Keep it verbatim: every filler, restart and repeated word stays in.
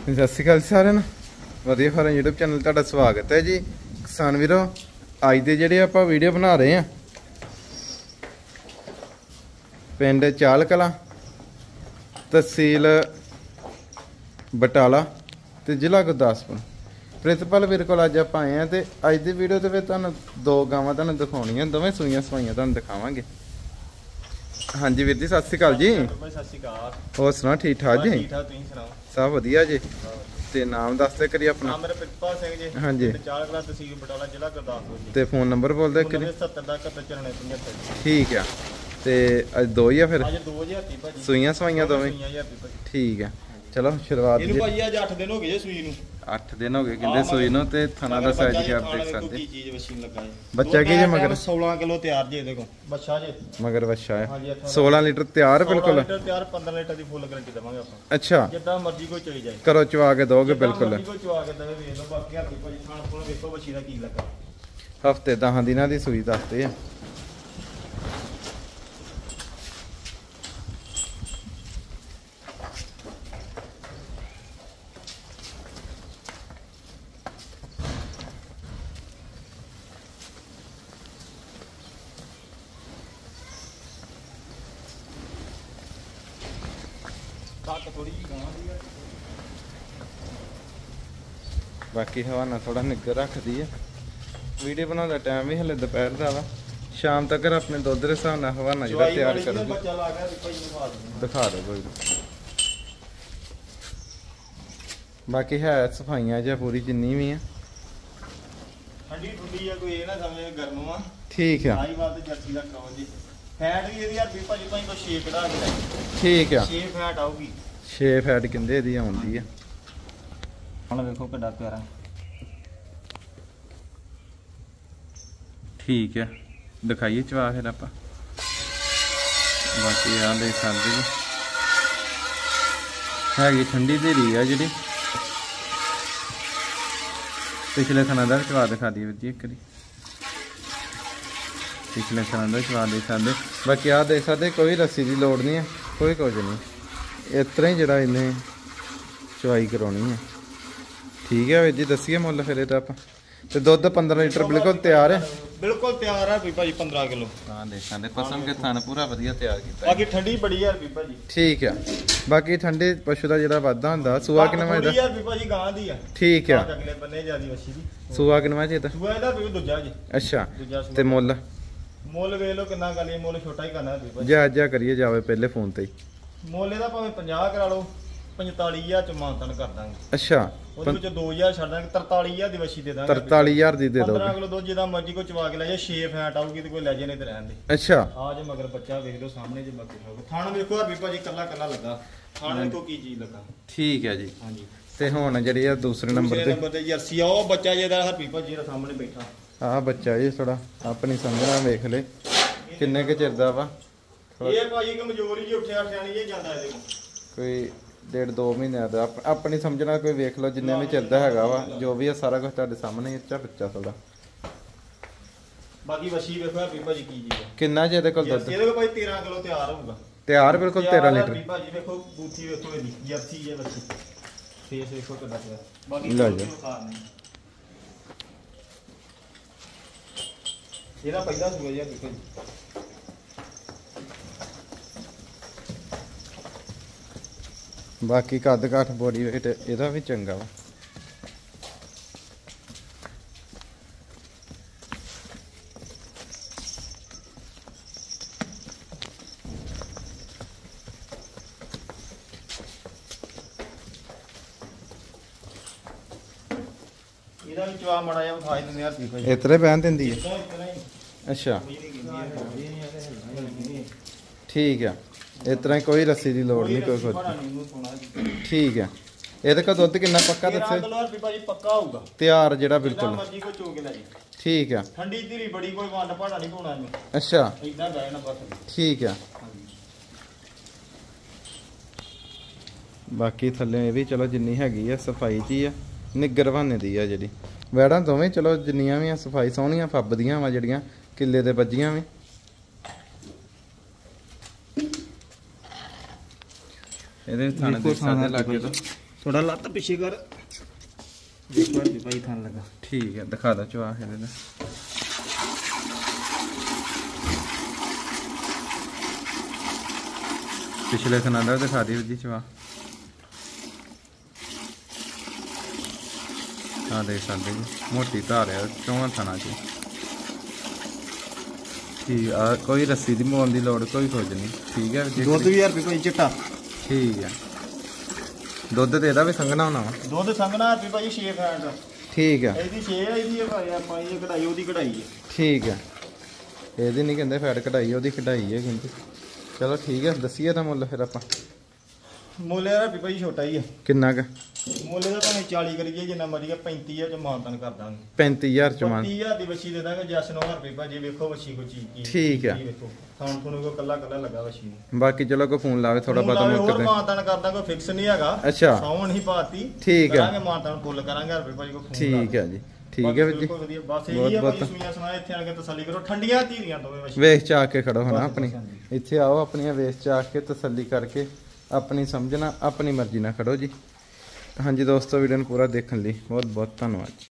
ਸਤਿ ਸ਼੍ਰੀ ਅਕਾਲ ਸਾਰਿਆਂ ਨੂੰ। ਵਧੀਆ ਫਾਰਮ YouTube ਚੈਨਲ ਤੁਹਾਡਾ ਸਵਾਗਤ ਹੈ ਜੀ। ਕਿਸਾਨ ਵੀਰੋ, ਅੱਜ ਦੇ ਜਿਹੜੇ ਆਪਾਂ ਵੀਡੀਓ ਬਣਾ ਰਹੇ ਆ ਪਿੰਡ ਚਾਲ ਕਲਾਂ, ਤਹਿਸੀਲ ਬਟਾਲਾ ਤੇ ਜ਼ਿਲ੍ਹਾ ਗੁਰਦਾਸਪੁਰ। ਪ੍ਰਿੰਸੀਪਲ ਵੀਰ ਕੋਲ ਅੱਜ ਆਪਾਂ ਆਏ ਆ ਤੇ ਅੱਜ ਦੀ ਵੀਡੀਓ ਦੇ ਵਿੱਚ ਤੁਹਾਨੂੰ ਦੋ ਗਾਵਾਂ ਤੁਹਾਨੂੰ ਦਿਖਾਉਣੀਆਂ, ਦੋਵੇਂ ਸੂਈਆਂ ਸਵਾਈਆਂ ਤੁਹਾਨੂੰ ਦਿਖਾਵਾਂਗੇ। ਹਾਂਜੀ ਵੀਰ ਜੀ, ਸਤਿ ਸ਼੍ਰੀ ਅਕਾਲ ਜੀ। ਸਤਿ ਸ਼੍ਰੀ ਅਕਾਲ। ਹੋਰ ਸੁਣਾ, ਠੀਕ ਠਾਕ ਜੀ? ਠੀਕ ਠਾਕ, ਤੁਸੀਂ ਸੁਣਾਓ? ਸਭ ਵਧੀਆ ਜੀ। ਤੇ ਨਾਮ ਦੱਸਦੇ ਕਰੀ ਆਪਣਾ। ਨਾਮ ਮੇਰਾ ਪ੍ਰਿੰਸੀਪਲ ਸਿੰਘ ਜੀ। ਹਾਂਜੀ। ਚਾਲ ਕਲਾਂ, ਤਹਿਸੀਲ ਬਟਾਲਾ, ਜ਼ਿਲ੍ਹਾ ਗੁਰਦਾਸਪੁਰ ਜੀ। ਤੇ ਫੋਨ ਨੰਬਰ ਬੋਲਦੇ ਕਰੀ। ਸੱਤਰ ਦਾ ਇਕਹੱਤਰ ਚੌਰਾਨਵੇਂ ਪਝੱਤਰ। ਠੀਕ ਆ। ਤੇ ਅੱਜ ਦੋ ਹੀ ਆ ਫਿਰ? ਅੱਜ ਦੋ ਹਜ਼ਾਰ ਰੁਪਏ ਭਾਜੀ। ਸੂਈਆਂ ਸਵਾਈਆਂ ਦੋਵੇਂ? ਸੂਈਆਂ ਹਜ਼ਾਰ ਰੁਪਏ ਭਾਜੀ। ਠੀਕ ਆ, ਚਲੋ ਸ਼ੁਰੂਆਤ ਇਹਨੂੰ ਭਾਜੀ ਅੱਜ ਅੱਠ ਦਿਨ ਹੋ ਗਏ ਜੇ ਸੂਈ ਨੂੰ। ਅੱਠ ਦਿਨ ਹੋ ਗਏ ਕਹਿੰਦੇ ਸੂਈ ਨੂੰ। ਤੇ ਥਣਾ ਦਾ ਸਾਈਜ਼ ਕੀ ਆਪ ਦੇਖ ਸਕਦੇ। ਕੀ ਚੀਜ਼ ਮਸ਼ੀਨ ਲੱਗਾ ਹੈ। ਬੱਚਾ ਕੀ ਜੇ ਮਗਰ? ਸੋਲਾਂ ਕਿਲੋ ਤਿਆਰ ਜੇ ਇਹਦੇ ਕੋਲ ਬੱਚਾ ਜੇ। ਮਗਰ ਬੱਚਾ ਹੈ। ਹਾਂਜੀ। ਸੋਲਾਂ ਲੀਟਰ ਤਿਆਰ ਬਿਲਕੁਲ। ਸੋਲਾਂ ਲੀਟਰ ਤਿਆਰ, ਪੰਦਰਾਂ ਲੀਟਰ ਦੀ ਫੁੱਲ ਗਾਰੰਟੀ ਦਵਾਂਗੇ ਆਪਾਂ। ਅੱਛਾ, ਜਿੱਦਾਂ ਮਰਜ਼ੀ ਕੋਈ ਚੋਈ ਜਾਏ। ਕਰੋ ਚਵਾ ਕੇ ਦੋਗੇ ਬਿਲਕੁਲ। ਮਰਜ਼ੀ ਕੋਈ ਚਵਾ ਕੇ ਦੇਵੇ, ਵੇਖ ਲਓ। ਬਾਕੀ ਹੱਥੀ ਭਾਜੀ ਖਾਣ ਕੋਲ ਵੇਖੋ ਬੱਚੀ ਦਾ ਕੀ ਲੱਗਾ। ਹਫਤੇ ਦਸਾਂ ਦਿਨਾਂ ਦੀ ਸੂਈ ਦੱਸਦੇ ਆ। ਥੋੜੀ ਜਿਹੀ ਗਾਂ ਦੀ ਆ। ਬਾਕੀ ਹਵਾਨਾ ਥੋੜਾ ਨਿੱਘਰ ਰੱਖਦੀ ਹੈ। ਵੀਡੀਓ ਬਣਾਉਣ ਦਾ ਟਾਈਮ ਵੀ ਹਲੇ ਦੁਪਹਿਰ ਦਾ ਵਾ। ਸ਼ਾਮ ਤੱਕ ਆਪਣੇ ਦੁੱਧ ਦੇ ਹਿਸਾਬ ਨਾਲ ਹਵਾਨਾ ਜਿਹੜਾ ਤਿਆਰ ਕਰੂਗੀ। ਬੱਚਾ ਲਾ ਗਿਆ ਦੇਖੋ ਜੀ, ਦਿਖਾ ਦਿੰਦੇ। ਦਿਖਾ ਦਿਓ ਕੋਈ। ਬਾਕੀ ਹੈ ਸਫਾਈਆਂ ਜਾਂ ਪੂਰੀ ਜਿੰਨੀ ਵੀ ਆ। ਠੰਡੀ ਠੰਡੀ ਆ, ਕੋਈ ਇਹ ਨਾ ਸਮਝੇ ਗਰਮ ਆ। ਠੀਕ ਆ। ਆਈ ਬਾਤ ਜਰਸੀ ਦਾ ਕਰਾਓ ਜੀ। ਫੈਟ ਵੀ ਇਹਦੀ ਹਰਬੀ ਭਾਜੀ ਭਾਈ ਕੋ ਛੇ ਕਢਾ ਕੇ ਲੈ। ਠੀਕ ਆ। ਛੇ ਫੈਟ ਆਊਗੀ। ਛੇ ਫੈਟ ਕਿੰਦੇ ਇਹਦੀ ਆਉਂਦੀ ਆ। ਹੁਣ ਵੇਖੋ ਕਿੱਡਾ ਪਿਆਰਾ। ਠੀਕ ਆ, ਦਿਖਾਈਏ ਚਵਾ ਫਿਰ ਆਪਾਂ। ਬਾਕੀ ਆ ਦੇਖ ਸਕਦੇ ਜੀ, ਹੈਗੀ ਠੰਡੀ ਧੀਰੀ ਆ ਜਿਹੜੀ। ਪਿਛਲੇ ਥਣਾ ਦਾ ਚਵਾ ਦਿਖਾ ਦਈਏ ਵੀਰ ਜੀ ਇੱਕ ਵਾਰੀ। ਪਿਛਲੇ ਥਣਾ ਦਾ ਚਵਾ ਦੇਖ ਸਕਦੇ। ਬਾਕੀ ਆ ਦੇਖ ਸਕਦੇ, ਕੋਈ ਰੱਸੀ ਦੀ ਲੋੜ ਨਹੀਂ ਹੈ, ਕੋਈ ਕੁਝ ਨਹੀਂ। ਇਸ ਤਰ੍ਹਾਂ ਹੀ ਜਿਹੜਾ ਇਹਨੇ ਚਵਾਈ ਕਰਾਉਣੀ ਹੈ। ਠੀਕ ਹੈ ਵੀਰ ਜੀ, ਦੱਸੀਏ ਮੁੱਲ ਫਿਰ ਇਹਦਾ ਆਪਾਂ। ਤੇ ਦੁੱਧ ਪੰਦਰਾਂ ਲੀਟਰ ਬਿਲਕੁਲ ਤਿਆਰ ਹੈ। ਬਿਲਕੁਲ ਤਿਆਰ ਹੈ ਭਾਜੀ, ਪੰਦਰਾਂ ਕਿਲੋ। ਹਾਂ ਦੇਖਾਂ ਦੇ ਪਸਮ ਕੇ ਥਣ ਪੂਰਾ ਵਧੀਆ ਤਿਆਰ ਕੀਤਾ। ਬਾਕੀ ਠੰਡੀ ਬੜੀ ਹੈ ਵੀ ਭਾਜੀ। ਠੀਕ ਆ। ਬਾਕੀ ਠੰਡੇ ਪਸ਼ੂ ਦਾ ਜਿਹੜਾ ਵਾਧਾ ਹੁੰਦਾ। ਸੂਆ ਕਿੰਨਾ ਇਹਦਾ? ਯਾਰ ਵੀ ਭਾਜੀ ਗਾਂ ਦੀ ਆ। ਠੀਕ ਆ। ਅਗਲੇ ਬੰਨੇ ਜਿਆਦੀ ਵਛੀ ਦੀ। ਸੂਆ ਕਿੰਨਾ ਜੀ ਇਹਦਾ? ਸੂਆ ਇਹਦਾ ਵੀ ਦੂਜਾ ਜੀ। ਅੱਛਾ। ਦੂਜਾ ਤੇ ਮੁੱਲ? ਮੁੱਲ ਵੇਖ ਲਓ ਕਿੰਨਾ ਕਰ ਲਈ। ਮੁੱਲ ਛੋਟਾ ਹੀ ਕਰਨਾ ਵੀ ਭਾਜੀ। ਜਾ ਜਾ ਕਰੀਏ ਜਾਵੇ ਪਹਿਲੇ ਫੋਨ ਤੇ ਹੀ। ਮੁੱਲ ਇਹਦਾ ਭਾਵੇਂ ਪੰਜਾਹ ਕਰਾ ਲਓ, ਪੰਤਾਲੀ ਹਜ਼ਾਰ ਚ ਮਾਨਤਨ ਕਰ ਦਾਂਗੇ। ਅੱਛਾ। ਉਹਦੇ ਵਿੱਚ ਦੋ ਹਜ਼ਾਰ ਛੱਡ ਦਾਂਗੇ, ਤਰਤਾਲੀ ਹਜ਼ਾਰ ਦੀ ਵਛੀ ਦੇ ਦਾਂਗੇ। ਤਰਤਾਲੀ ਹਜ਼ਾਰ ਦੀ ਦੇ ਦੋਗੇ? ਪੰਦਰਾਂ ਕਿਲੋ ਦੁੱਧ ਜਿਹਦਾ ਮਰਜ਼ੀ ਕੋਈ ਚਵਾ ਕੇ ਲੈ ਜਾ। ਛੇ ਫੈਟ ਆਊਗੀ ਤੇ ਕੋਈ ਲੈ ਜੇ ਨਹੀਂ ਤੇ ਰਹਿਣ ਦੇ। ਅੱਛਾ। ਆ ਜੇ ਮਗਰ ਬੱਚਾ ਵੇਖ ਲਓ ਸਾਹਮਣੇ ਜੇ ਬਾਕੀ ਹੋਊਗਾ। ਥਣ ਵੇਖੋ ਹਰਬੀ ਭਾਜੀ ਕੱਲਾ ਕੱਲਾ ਲੱਗਾ। ਥਣ ਵੇਖੋ ਕੀ ਚੀਜ਼ ਲੱਗਾ। ਠੀਕ ਹੈ ਜੀ। ਹਾਂਜੀ। ਤੇ ਹੁਣ ਜਿਹੜੀ ਆ ਦੂਸਰੇ ਨੰਬਰ ਤੇ ਨੰਬਰ ਤੇ ਜਰਸੀ ਆ, ਉਹ ਬੱਚਾ ਜਿਹਦਾ ਹਰਬੀ ਭਾਜੀ ਦਾ ਸਾਹਮਣੇ ਬੈਠਾ। ਆਹ ਬੱਚਾ ਜੀ ਥੋੜਾ ਆਪਣੀ ਸਮਝਣਾ ਵੇਖ ਲੈ ਕਿੰਨੇ ਕੁ ਚਿਰ ਦਾ ਵਾ। ਇਹ ਭਾਜੀ ਕਮਜ਼ੋਰ ਹੀ ਉੱਠਿਆ ਉੱਠਿਆ ਨਹੀਂ ਇਹ ਜਾਂਦਾ ਇਹਦੇ ਕੋਲ। ਕੋਈ ਡੇਢ ਦੋ ਮਹੀਨਿਆਂ ਦਾ ਆਪਣੀ ਸਮਝਣਾ। ਕੋਈ ਵੇਖ ਲਓ ਜਿੰਨੇ ਵੀ ਚਿਰ ਦਾ ਹੈਗਾ ਵਾ, ਜੋ ਵੀ ਆ ਸਾਰਾ ਕੁਝ ਤੁਹਾਡੇ ਸਾਹਮਣੇ। ਇੱਚਾ ਬੱਚਾ ਥੋੜਾ। ਬਾਕੀ ਵਛੀ ਵੇਖੋ ਹਰਬੀ ਭਾਜੀ ਕੀ ਚੀਜ਼ ਆ। ਕਿੰਨਾ ਜੇ ਇਹਦੇ ਕੋਲ ਦੁੱਧ? ਇਹਦੇ ਕੋਲ ਭਾਈ ਤੇਰਾਂ ਕਿਲੋ ਤਿਆਰ ਹੋਊਗਾ। ਤਿਆਰ ਬਿਲਕੁਲ ਤੇਰਾਂ ਲੀਟਰ। ਹਰਬੀ ਭਾਜੀ ਵੇਖੋ ਬੂਥੀ ਵੇਖੋ ਇਹਦੀ ਜਰਸੀ ਜੇ ਵਛੀ। ਫੇਸ ਵੇਖੋ ਕਿੱਦਾਂ ਪਿਆ। ਬਾਕੀ ਲੈ ਜਾ। ਇਹਦਾ ਪਹਿਲਾ ਸੂਆ ਜੀ ਹਰਬੀ ਭਾਜੀ। ਬਾਕੀ ਕੱਦ ਕਾਠ ਬੋਡੀ ਵੇਟ ਇਹਦਾ ਵੀ ਚੰਗਾ ਵਾ। ਇਹਦਾ ਵੀ ਚਵਾ ਮੜਾ ਜਾ ਵਿਖਾ ਦਿੰਦੇ ਆ ਹਰਬੀ ਭਾਜੀ। ਇਤਰੇ ਬਹਿਣ ਦਿੰਦੀ ਹੈ? ਇਤਨਾ ਹੀ। ਅੱਛਾ। ਠੀਕ ਆ। ਇਸ ਤਰ੍ਹਾਂ ਕੋਈ ਰੱਸੀ ਦੀ ਲੋੜ ਨਹੀਂ, ਕੋਈ ਕੁਝ। ਠੀਕ ਆ। ਇਹਦੇ ਕੋਲ ਦੁੱਧ ਕਿੰਨਾ ਪੱਕਾ ਦੱਸੇ? ਭਾਜੀ ਪੱਕਾ ਹੋਊਗਾ ਤਿਆਰ ਜਿਹੜਾ ਬਿਲਕੁਲ। ਮਰਜ਼ੀ ਕੋਈ ਚੋਗ ਲੈ ਜੀ। ਠੀਕ ਆ। ਠੰਡੀ ਧੀਰੀ ਬੜੀ, ਕੋਈ ਵੰਡ ਭਾੜਾ ਨਹੀਂ ਪਾਉਣਾ ਇਹਨੂੰ। ਅੱਛਾ। ਇਦਾਂ ਬੈਠਣਾ ਬਸ। ਠੀਕ ਆ। ਬਾਕੀ ਥੱਲੇ ਇਹ ਵੀ ਚਲੋ ਜਿੰਨੀ ਹੈਗੀ ਆ ਸਫਾਈ ਜੀ ਆ, ਨਿੱਗਰ ਬਹਾਨੇ ਦੀ ਆ ਜਿਹੜੀ। ਵੈੜਾਂ ਦੋਵੇਂ ਚਲੋ ਜਿੰਨੀਆਂ ਵੀ ਆ ਸਫਾਈ ਸੋਹਣੀਆਂ ਫੱਬਦੀਆਂ ਵਾ ਜਿਹੜੀਆਂ ਕਿੱਲੇ ਦੇ ਵੱਜੀਆਂ ਵੀ। ਇਹਦੇ ਥਾਣੇ ਦੇ ਸਾਦੇ ਲੱਗੇ ਤੋਂ ਥੋੜਾ ਲੱਤ ਪਿੱਛੇ ਕਰ ਦੇਖੋ ਹਰਪੀ ਭਾਜੀ ਥਣ ਲੱਗਾ ਠੀਕ ਹੈ ਦਿਖਾ ਦਾ ਚਵਾ ਇਹਦੇ ਦਾ ਪਿਛਲੇ ਥਣਾ ਦਾ ਦਿਖਾ ਦੀ ਜੀ ਚਵਾ ਆ ਦੇਖ ਸਕਦੇ ਜੀ ਮੋਟੀ ਧਾਰ ਆ ਚੌਹਾਂ ਥਣਾ ਚ ਠੀਕ ਆ ਕੋਈ ਰੱਸੀ ਦੀ ਮੋਣ ਦੀ ਲੋੜ ਕੋਈ ਕੁਝ ਨਹੀਂ ਠੀਕ ਹੈ ਜੀ ਦੁੱਧ ਵੀ ਹਰਪੀ ਭਾਜੀ ਚਿੱਟਾ ਠੀਕ ਹੈ ਦੁੱਧ ਤੇ ਇਹਦਾ ਵੀ ਸੰਘਣਾ ਹੋਣਾ ਵਾ ਦੁੱਧ ਸੰਘਣਾ ਹਰਪੀ ਭਾਜੀ ਛੇ ਫੈਂਟ ਠੀਕ ਹੈ ਇਹਦੀ ਛੇ ਆ ਇਹਦੀ ਭਾਈ ਆਪਾਂ ਇਹ ਕਢਾਈ ਉਹਦੀ ਕਢਾਈ ਹੈ ਠੀਕ ਹੈ ਇਹਦੀ ਨਹੀਂ ਕਹਿੰਦੇ ਫੈਟ ਕਢਾਈ ਉਹਦੀ ਕਢਾਈ ਹੈ ਕਹਿੰਦੇ ਚਲੋ ਠੀਕ ਹੈ ਦੱਸੀਏ ਤਾਂ ਮੁੱਲ ਫਿਰ ਆਪਾਂ ਮੁੱਲ ਇਹਦਾ ਹਰਪੀ ਭਾਜੀ ਛੋਟਾ ਹੀ ਆ ਕਿੰਨਾ ਕੁ ਮੁੱਲ ਇਹਦਾ ਭਾਵੇਂ ਚਾਲੀ ਕਰੀਏ ਜਿੰਨਾ ਮਰਜ਼ੀ ਪੈਂਤੀ ਹਜ਼ਾਰ ਚ ਮਾਨਤਨ ਕਰ ਦਾਂਗੇ ਪੈਂਤੀ ਹਜ਼ਾਰ ਚ ਮਾਨ ਪੱਚੀ ਹਜ਼ਾਰ ਦੀ ਵੱਛੀ ਦੇ ਦਾਂਗੇ ਜੱਸ ਨੂੰ ਹਰਪੀ ਭਾਜੀ ਵੇਖੋ ਵੱਛੀ ਕੋ ਚੀਜ਼ ਕੀ ਠੀਕ ਆ। ਵੇਖੋ ਥਾਣ ਥੁਣ ਕੋ ਕੱਲਾ ਕੱਲਾ ਲੱਗਾ ਵੱਛੀ ਨੂੰ ਬਾਕੀ ਚਲੋ ਕੋਈ ਫੋਨ ਲਾਵੇ ਥੋੜਾ ਬਹੁਤਾ ਹੋਰ ਮੁੱਕ ਦੇ ਮਾਨਤਨ ਕਰਦਾ ਕੋਈ ਫਿਕਸ ਨਹੀਂ ਹੈਗਾ ਅੱਛਾ ਸੌਣ ਨਹੀਂ ਪਾਤੀ ਠੀਕ ਆ। ਕਰਾਂਗੇ ਮਾਨਤਨ ਫੁੱਲ ਕਰਾਂਗੇ ਹਰਪੀ ਭਾਜੀ ਕੋ ਫੋਨ ਠੀਕ ਹੈ ਜੀ ਠੀਕ ਹੈ ਵੀਰ ਜੀ ਬਿਲਕੁਲ ਵਧੀਆ ਬਸ ਬਹੁਤ- ਇਹੀ ਆ ਭਾਜੀ ਬਹੁਤ। ਸੂਈਆਂ ਸੁਣਾ ਇੱਥੇ ਆ ਕੇ ਤਸੱਲੀ ਕਰੋ ਠੰਡੀਆਂ ਧੀਰੀਆਂ ਦੋਵੇਂ ਵੱਛੀ ਵੇਖ ਚ ਆ ਕੇ ਖੜੋ ਹਨਾ ਬਸ, ਆਪਣੀ ਬਸ, ਇੱਥੇ ਆਓ ਆਪਣੀਆਂ ਵੇਖ ਚ ਆ ਕੇ ਤਸੱਲੀ ਕਰਕੇ ਆਪਣੀ ਸਮਝਣਾ ਆਪਣੀ ਮਰਜ਼ੀ ਨਾਲ ਖੜੋ ਜੀ ਹਾਂਜੀ ਦੋਸਤੋ ਵੀਡੀਓ ਨੂੰ ਪੂਰਾ ਦੇਖਣ ਲਈ ਬਹੁਤ ਬਹੁਤ ਧੰਨਵਾਦ।